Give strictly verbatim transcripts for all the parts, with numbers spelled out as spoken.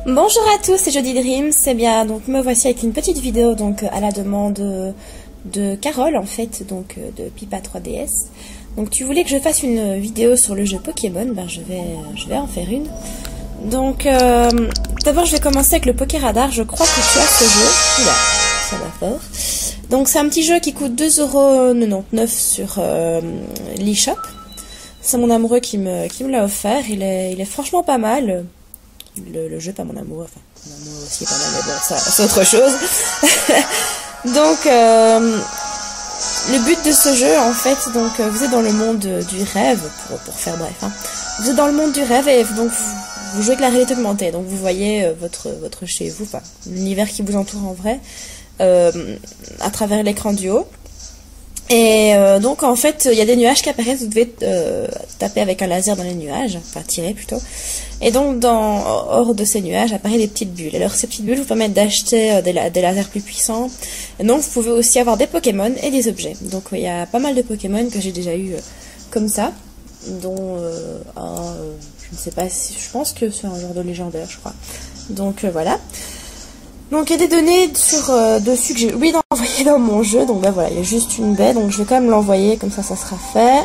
Bonjour à tous, c'est Jody Dream, c'est bien, donc me voici avec une petite vidéo donc à la demande de Carole en fait, donc de Pipa trois D S. Donc tu voulais que je fasse une vidéo sur le jeu Pokémon, ben je vais, je vais en faire une. Donc euh, d'abord je vais commencer avec le Pokéradar, je crois que tu as ce jeu, oula, ça va fort. Donc c'est un petit jeu qui coûte deux euros quatre-vingt-dix-neuf sur euh, l'eShop. C'est mon amoureux qui me, qui me l'a offert, il est, il est franchement pas mal. Le, le jeu, pas mon amour, enfin, mon amour aussi est pas mal, mais bon, ça, c'est autre chose. Donc, euh, le but de ce jeu, en fait, donc, vous êtes dans le monde du rêve, pour, pour faire bref, hein. Vous êtes dans le monde du rêve et donc, vous, vous jouez avec la réalité augmentée. Donc, vous voyez votre, votre chez vous, enfin, l'univers qui vous entoure en vrai, euh, à travers l'écran du haut. Et euh, donc en fait il y a des nuages qui apparaissent, vous devez euh, taper avec un laser dans les nuages, enfin tirer plutôt. Et donc dans hors de ces nuages apparaissent des petites bulles. Alors ces petites bulles vous permettent d'acheter euh, des, des lasers plus puissants. Et donc vous pouvez aussi avoir des Pokémon et des objets. Donc il y a pas mal de Pokémon que j'ai déjà eu euh, comme ça, dont euh, un, euh, je ne sais pas si, je pense que c'est un genre de légendaire je crois. Donc euh, voilà. Donc il y a des données sur euh, dessus que j'ai oublié d'envoyer dans mon jeu. Donc ben voilà, il y a juste une baie. Donc je vais quand même l'envoyer, comme ça ça sera fait.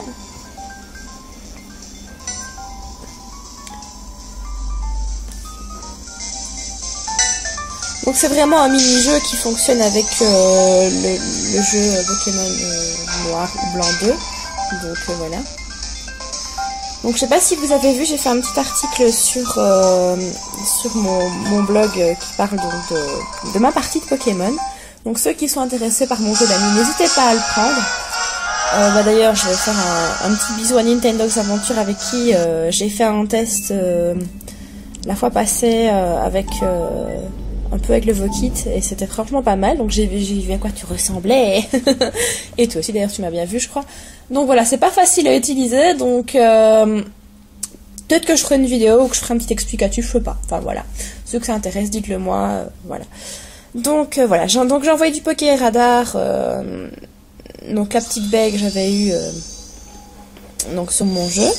Donc c'est vraiment un mini-jeu qui fonctionne avec euh, le, le jeu Pokémon euh, Noir ou Blanc deux. Donc euh, voilà. Donc je sais pas si vous avez vu, j'ai fait un petit article sur, euh, sur mon, mon blog euh, qui parle donc de, de ma partie de Pokémon. Donc ceux qui sont intéressés par mon jeu d'amis, n'hésitez pas à le prendre. Euh, bah d'ailleurs je vais faire un, un petit bisou à Nintendogs Adventure avec qui euh, j'ai fait un test euh, la fois passée euh, avec euh, un peu avec le Vokit et c'était franchement pas mal. Donc j'ai vu à quoi tu ressemblais. Et toi aussi d'ailleurs tu m'as bien vu je crois. Donc voilà, c'est pas facile à utiliser, donc euh, peut-être que je ferai une vidéo ou que je ferai un petit explicatif, je sais pas. Enfin voilà, ceux que ça intéresse, dites-le moi, euh, voilà. Donc euh, voilà, j'ai donc j'ai envoyé du Pokéradar, euh, donc la petite baie que j'avais eue euh, donc sur mon jeu.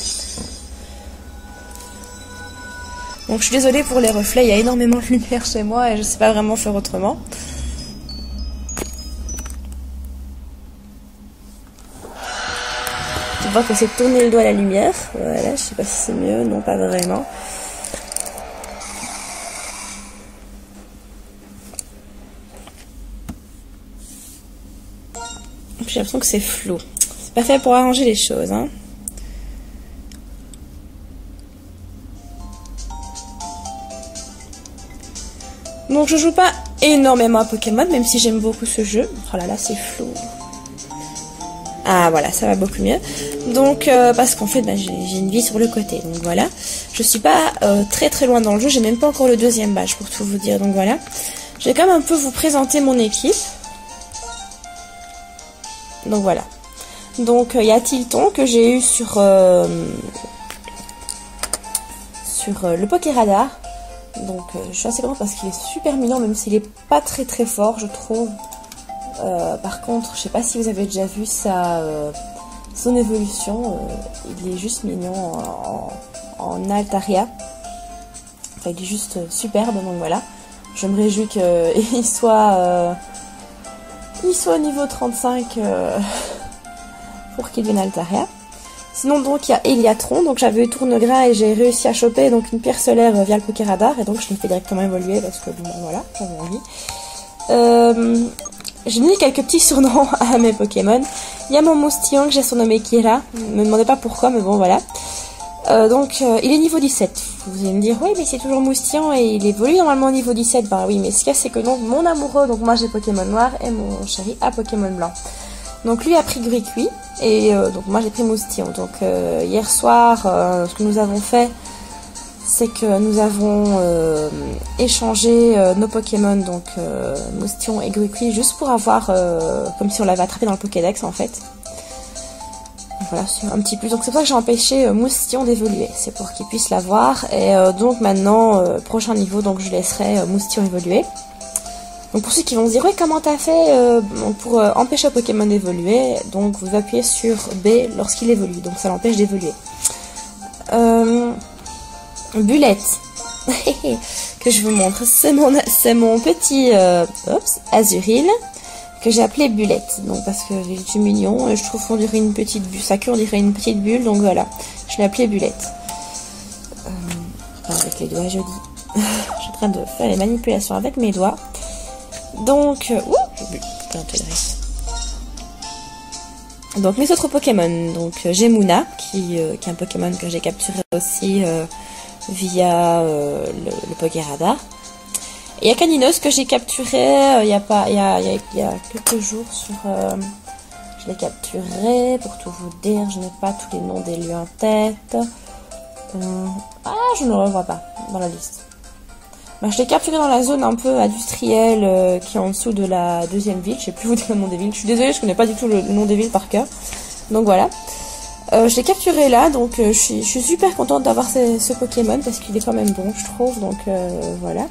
Donc je suis désolée pour les reflets, il y a énormément de lumière chez moi et je sais pas vraiment faire autrement. On va essayer de tourner le doigt à la lumière. Voilà, je sais pas si c'est mieux. Non, pas vraiment. J'ai l'impression que c'est flou. C'est pas fait pour arranger les choses, hein. Donc je joue pas énormément à Pokémon, même si j'aime beaucoup ce jeu. Oh là là, c'est flou. Ah voilà, ça va beaucoup mieux. Donc euh, parce qu'en fait bah, j'ai une vie sur le côté. Donc voilà. Je suis pas euh, très très loin dans le jeu. J'ai même pas encore le deuxième badge pour tout vous dire. Donc voilà. Je vais quand même un peu vous présenter mon équipe. Donc voilà. Donc il euh, y a Tilton que j'ai eu sur euh, sur euh, le Pokéradar. Donc euh, je suis assez contente parce qu'il est super mignon, même s'il est pas très très fort je trouve. Euh, par contre, je sais pas si vous avez déjà vu sa, euh, son évolution, euh, il est juste mignon en, en, en Altaria. Enfin, il est juste superbe, donc voilà. Je me réjouis qu'il soit, euh, il soit au niveau trente-cinq euh, pour qu'il devienne Altaria. Sinon, donc, il y a Eliatron, donc j'avais eu Tournegrain et j'ai réussi à choper donc, une pierre solaire via le Pokéradar, et donc je l'ai fait directement évoluer parce que, bon, voilà, j'avais envie. Euh... J'ai mis quelques petits surnoms à mes Pokémon. Il y a mon moustillon que j'ai surnommé Kira. Ne me demandez pas pourquoi, mais bon, voilà. Euh, donc, euh, il est niveau dix-sept. Vous allez me dire, oui, mais c'est toujours moustillon et il évolue normalement au niveau dix-sept. Ben oui, mais ce qu'il y a, c'est que donc, mon amoureux, donc moi j'ai Pokémon noir et mon chéri a Pokémon blanc. Donc lui a pris Gricui et euh, donc moi j'ai pris moustillon. Donc euh, hier soir, euh, ce que nous avons fait, c'est que nous avons euh, échangé euh, nos Pokémon, donc euh, Moustillon et Gricui, juste pour avoir, euh, comme si on l'avait attrapé dans le Pokédex en fait. Donc, voilà, c'est un petit plus. Donc c'est pour ça que j'ai empêché euh, Moustillon d'évoluer, c'est pour qu'il puisse l'avoir. Et euh, donc maintenant, euh, prochain niveau, donc je laisserai euh, Moustillon évoluer. Donc pour ceux qui vont se dire, oui, comment t'as fait euh, pour euh, empêcher un Pokémon d'évoluer, donc vous appuyez sur B lorsqu'il évolue, donc ça l'empêche d'évoluer. Euh... Bulette. que je vous montre. C'est mon, c'est mon petit euh, oups, Azuril que j'ai appelé Bullette. Donc parce que il est mignon et je trouve qu'on dirait une petite bulle. Sa queue on dirait une petite bulle. Donc voilà, je l'ai appelé Bullette. Euh, enfin, avec les doigts, je dis. Je suis en train de faire les manipulations avec mes doigts. Donc, euh, ouh, j'ai bu un peu de reste. Donc mes autres Pokémon, donc euh, j'ai Munna qui, euh, qui est un Pokémon que j'ai capturé aussi euh, via euh, le, le Pokéradar. Et il y a Caninos que j'ai capturé euh, il y a pas il y a, il y a, il y a quelques jours sur euh, je l'ai capturé pour tout vous dire, je n'ai pas tous les noms des lieux en tête. Euh, ah, je ne le revois pas dans la liste. Ben, je l'ai capturé dans la zone un peu industrielle euh, qui est en dessous de la deuxième ville. Je sais plus vous dire le nom des villes. Je suis désolée, je connais pas du tout le, le nom des villes par cœur. Donc voilà. Euh, je l'ai capturé là, donc euh, je, suis, je suis super contente d'avoir ce, ce Pokémon parce qu'il est quand même bon, je trouve. Donc euh, voilà.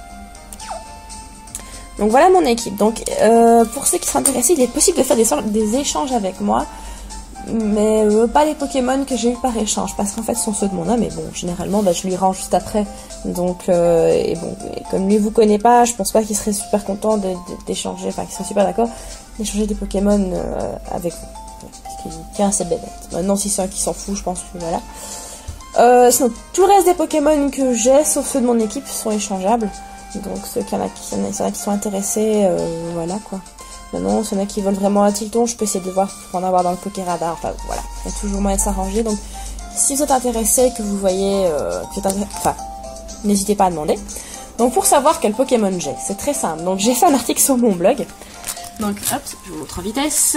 Donc voilà mon équipe. Donc euh, pour ceux qui seraient intéressés, il est possible de faire des, des échanges avec moi. Mais euh, pas les Pokémon que j'ai eu par échange, parce qu'en fait ce sont ceux de mon homme, mais bon, généralement bah, je lui rends juste après. Donc, euh, et bon, et comme lui vous connaît pas, je pense pas qu'il serait super content d'échanger, enfin qu'il serait super d'accord d'échanger des Pokémon euh, avec vous. Voilà, parce qu'il tient à ses bébêtes. Maintenant, si c'est un qui s'en fout, je pense que voilà. Euh, sinon, tout le reste des Pokémon que j'ai, sauf ceux de mon équipe, sont échangeables. Donc, ceux qui en a qui, en a qui sont intéressés, euh, voilà quoi. Maintenant, s'il y en a qui veulent vraiment un Tilton, je peux essayer de voir pour en avoir dans le Pokéradar. Enfin, voilà, il y a toujours moyen de s'arranger. Donc, si vous êtes intéressé, que vous voyez, euh, que enfin, n'hésitez pas à demander. Donc, pour savoir quel Pokémon j'ai, c'est très simple. Donc, j'ai fait un article sur mon blog. Donc, hop, je vous montre en vitesse.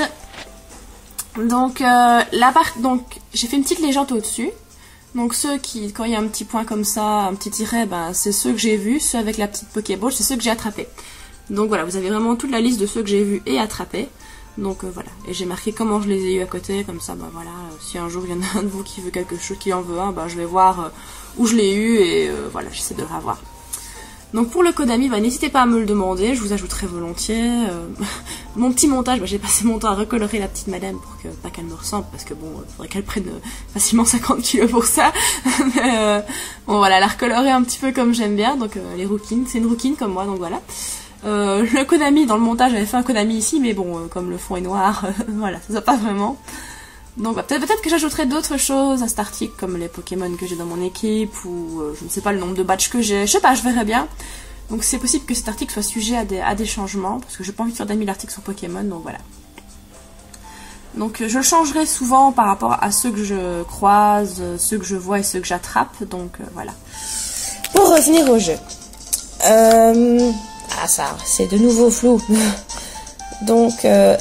Donc, euh, la part, donc, j'ai fait une petite légende au-dessus. Donc, ceux qui, quand il y a un petit point comme ça, un petit tiret, ben, c'est ceux que j'ai vus. Ceux avec la petite Pokéball, c'est ceux que j'ai attrapés. Donc voilà, vous avez vraiment toute la liste de ceux que j'ai vus et attrapés. Donc euh, voilà, et j'ai marqué comment je les ai eu à côté, comme ça, bah voilà, euh, si un jour il y en a un de vous qui veut quelque chose, qui en veut un, bah je vais voir euh, où je l'ai eu et euh, voilà, j'essaie de le revoir. Donc pour le code ami, bah, n'hésitez pas à me le demander, je vous ajouterai volontiers. Euh, mon petit montage, bah, j'ai passé mon temps à recolorer la petite madame pour que pas qu'elle me ressemble, parce que bon, il faudrait qu'elle prenne euh, facilement cinquante kilos pour ça. Mais, euh, bon voilà, la recolorer un petit peu comme j'aime bien, donc euh, les rouquines, c'est une rouquine comme moi, donc voilà. Euh, le Konami dans le montage, j'avais fait un Konami ici, mais bon, euh, comme le fond est noir, euh, voilà, ça ne pas vraiment. Donc bah, peut-être peut-être que j'ajouterai d'autres choses à cet article, comme les Pokémon que j'ai dans mon équipe, ou euh, je ne sais pas le nombre de badges que j'ai, je sais pas, je verrai bien. Donc c'est possible que cet article soit sujet à des, à des changements, parce que j'ai pas envie de faire d'amis l'article sur Pokémon, donc voilà. Donc euh, je le changerai souvent par rapport à ceux que je croise, ceux que je vois et ceux que j'attrape, donc euh, voilà. Pour revenir au jeu. Euh... Ah ça, c'est de nouveau flou. Donc, euh...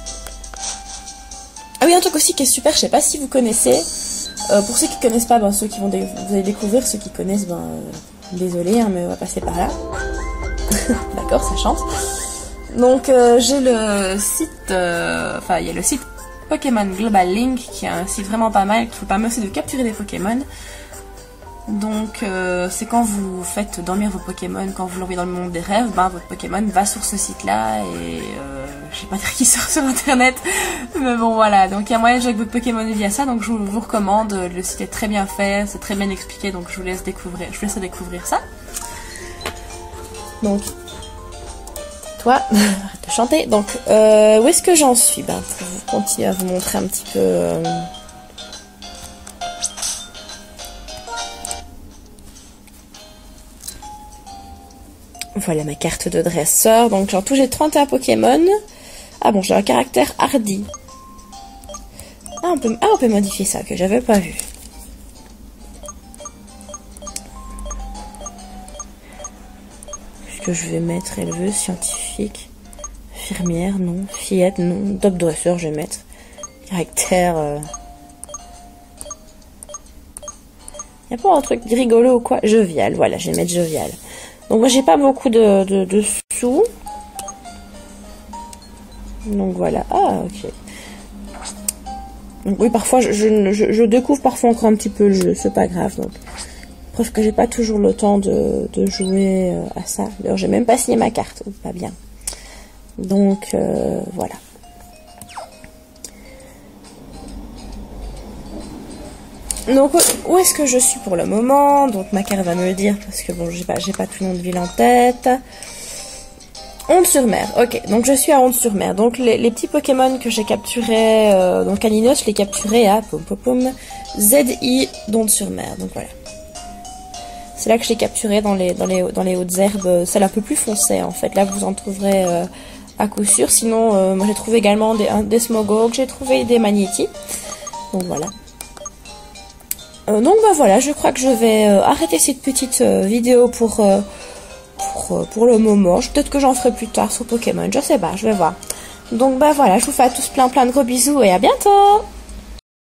ah oui, un truc aussi qui est super, je sais pas si vous connaissez. Euh, pour ceux qui connaissent pas, ben, ceux qui vont dé vous allez découvrir, ceux qui connaissent, ben, euh, désolé, hein, mais on va passer par là. D'accord, ça chante. Donc, euh, j'ai le site, euh... enfin, il y a le site Pokémon Global Link, qui est un site vraiment pas mal, qui vous permet aussi de capturer des Pokémon. Donc euh, c'est quand vous faites dormir vos Pokémon, quand vous l'envoyez dans le monde des rêves, ben votre Pokémon va sur ce site là et euh, je sais pas dire qui sort sur internet, mais bon voilà, donc il y a moyen de jouer avec votre Pokémon via ça, donc je vous recommande, le site est très bien fait, c'est très bien expliqué, donc je vous laisse découvrir, je vous laisse découvrir ça. Donc toi, arrête de chanter. Donc euh, où est-ce que j'en suis? Ben pour continuer à vous montrer un petit peu. Euh, Voilà ma carte de dresseur. Donc en tout j'ai trente et un Pokémon. Ah bon, j'ai un caractère hardi. Ah on peut, ah, on peut modifier ça, que j'avais pas vu. Est-ce que je vais mettre éleveuse, scientifique, infirmière, non, fillette, non, top dresseur je vais mettre. Caractère... Euh... Y a pas un truc rigolo ou quoi? Jovial, voilà, je vais mettre jovial. Donc moi j'ai pas beaucoup de, de, de sous. Donc voilà. Ah ok. Donc oui parfois je, je, je découvre parfois encore un petit peu le jeu. C'est pas grave. Donc preuve que j'ai pas toujours le temps de, de jouer à ça. D'ailleurs j'ai même pas signé ma carte. Pas bien. Donc euh, voilà. Donc où est-ce que je suis pour le moment? Donc ma carte va me le dire parce que bon j'ai pas, j'ai pas tout le nom de ville en tête. Onde-sur-Mer, ok, donc je suis à Onde-sur-Mer. Donc les, les petits Pokémon que j'ai capturés, euh, donc Caninos, je l'ai capturé à pom, pom, pom, Z I d'Onde-sur-Mer, donc voilà. C'est là que je l'ai capturé dans les, dans les, dans les hautes herbes, celle un peu plus foncée en fait. Là vous en trouverez euh, à coup sûr. Sinon, euh, moi j'ai trouvé également des, un, des Smogogs, j'ai trouvé des Magnétis. Donc voilà. Euh, donc bah voilà, je crois que je vais euh, arrêter cette petite euh, vidéo pour... Euh, Pour, pour le moment, peut-être que j'en ferai plus tard sur Pokémon, je sais pas, je vais voir. Donc bah voilà, je vous fais à tous plein plein de gros bisous et à bientôt.